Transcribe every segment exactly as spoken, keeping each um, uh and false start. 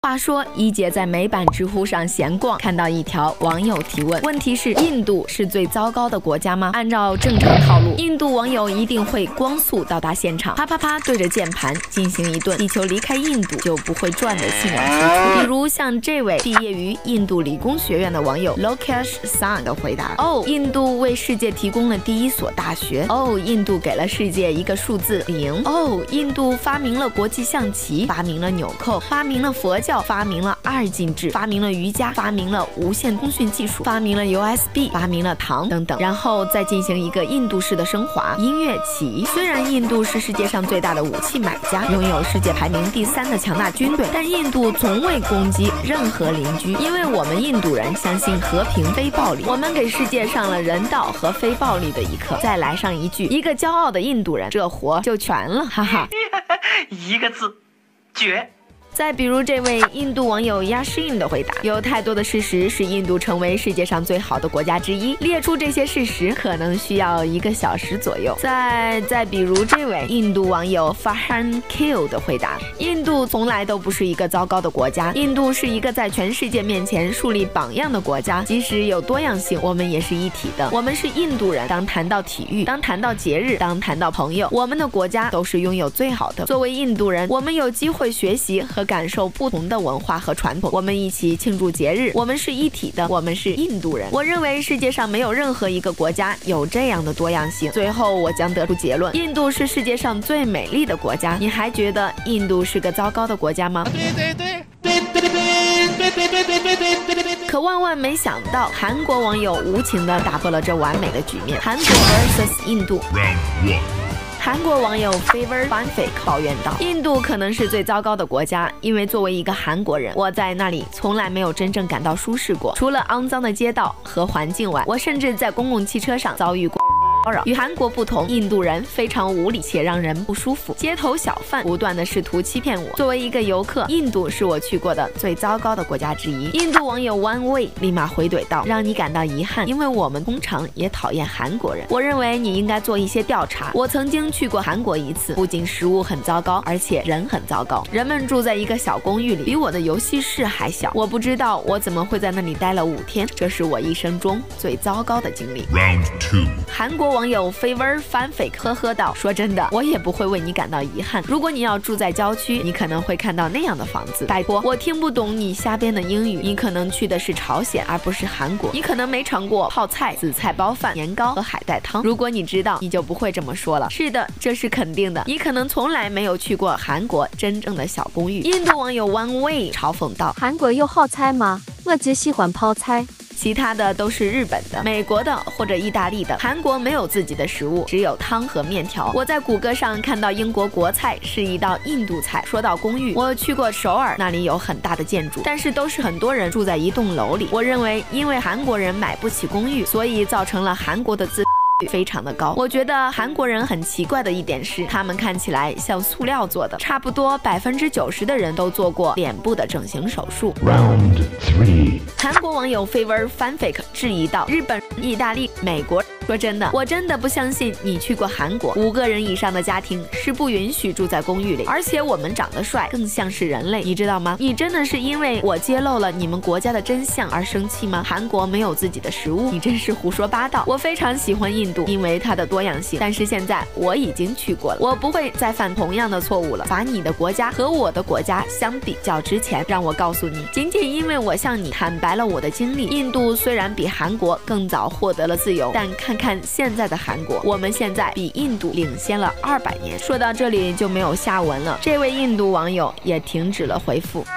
话说，一姐在美版知乎上闲逛，看到一条网友提问，问题是：印度是最糟糕的国家吗？按照正常套路，印度网友一定会光速到达现场，啪啪啪对着键盘进行一顿地球离开印度就不会转的信仰输出。比如像这位毕业于印度理工学院的网友 Lokesh San 的回答：哦，印度为世界提供了第一所大学。哦，印度给了世界一个数字零。哦，印度发明了国际象棋，发明了纽扣，发明了佛教，发明了二进制，发明了瑜伽，发明了无线通讯技术，发明了 U S B， 发明了糖等等，然后再进行一个印度式的升华。音乐起，虽然印度是世界上最大的武器买家，拥有世界排名第三的强大军队，但印度从未攻击任何邻居，因为我们印度人相信和平非暴力，我们给世界上了人道和非暴力的一课。再来上一句，一个骄傲的印度人，这活就全了，哈哈。 一个字，绝。 再比如这位印度网友 Yashin 的回答，有太多的事实使印度成为世界上最好的国家之一，列出这些事实可能需要一个小时左右。再再比如这位印度网友 Farhan Kill 的回答，印度从来都不是一个糟糕的国家，印度是一个在全世界面前树立榜样的国家，即使有多样性，我们也是一体的，我们是印度人。当谈到体育，当谈到节日，当谈到朋友，我们的国家都是拥有最好的。作为印度人，我们有机会学习和感受不同的文化和传统，我们一起庆祝节日，我们是一体的，我们是印度人。我认为世界上没有任何一个国家有这样的多样性。最后我将得出结论，印度是世界上最美丽的国家。你还觉得印度是个糟糕的国家吗？对对对对对对对对对对对对对。可万万没想到，韩国网友无情地打破了这完美的局面。韩国 versus 印度。韩国网友 Favor Fanfic 抱怨道，印度可能是最糟糕的国家，因为作为一个韩国人，我在那里从来没有真正感到舒适过，除了肮脏的街道和环境外，我甚至在公共汽车上遭遇过骚扰。与韩国不同，印度人非常无理且让人不舒服，街头小贩不断的试图欺骗我。作为一个游客，印度是我去过的最糟糕的国家之一。印度网友 One Way 立马回怼道，让你感到遗憾，因为我们通常也讨厌韩国人。我认为你应该做一些调查。我曾经去过韩国一次，不仅食物很糟糕，而且人很糟糕。人们住在一个小公寓里，比我的游戏室还小。我不知道我怎么会在那里待了五天，这是我一生中最糟糕的经历。Round two， 韩国网友 Favor Fanfic 呵呵道，说真的，我也不会为你感到遗憾。如果你要住在郊区，你可能会看到那样的房子。拜托，我听不懂你瞎编的英语。你可能去的是朝鲜，而不是韩国。你可能没尝过泡菜、紫菜包饭、年糕和海带汤。如果你知道，你就不会这么说了。是的，这是肯定的。你可能从来没有去过韩国真正的小公寓。印度网友 One Way 嘲讽道， 韩国有泡菜吗？我只喜欢泡菜。 其他的都是日本的、美国的或者意大利的。韩国没有自己的食物，只有汤和面条。我在谷歌上看到英国国菜是一道印度菜。说到公寓，我去过首尔，那里有很大的建筑，但是都是很多人住在一栋楼里。我认为，因为韩国人买不起公寓，所以造成了韩国的自非常的高。我觉得韩国人很奇怪的一点是，他们看起来像塑料做的，差不多百分之九十的人都做过脸部的整形手术。Round three， 韩国网友 Favor Fanfic 质疑道，日本、意大利、美国。说真的，我真的不相信你去过韩国。五个人以上的家庭是不允许住在公寓里，而且我们长得帅，更像是人类，你知道吗？你真的是因为我揭露了你们国家的真相而生气吗？韩国没有自己的食物，你真是胡说八道。我非常喜欢印度，因为它的多样性，但是现在我已经去过了，我不会再犯同样的错误了。把你的国家和我的国家相比较之前，让我告诉你，仅仅因为我向你坦白了我的经历，印度虽然比韩国更早获得了自由，但看看现在的韩国，我们现在比印度领先了二百年。说到这里就没有下文了，这位印度网友也停止了回复。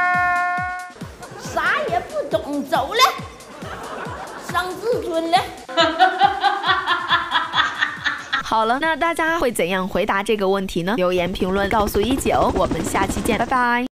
啥也不懂，走了，伤自尊了。 好了，那大家会怎样回答这个问题呢？留言评论告诉一九，我们下期见，拜拜。